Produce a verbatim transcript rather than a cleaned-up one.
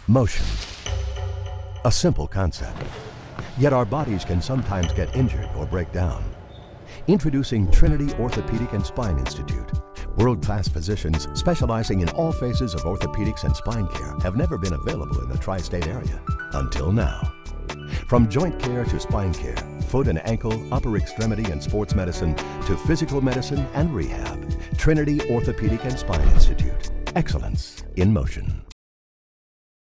Motion. A simple concept. Yet our bodies can sometimes get injured or break down. Introducing Trinity Orthopedic and Spine Institute. World-class physicians specializing in all phases of orthopedics and spine care have never been available in the tri-state area until now. From joint care to spine care, foot and ankle, upper extremity and sports medicine to physical medicine and rehab, Trinity Orthopedic and Spine Institute. Excellence in motion.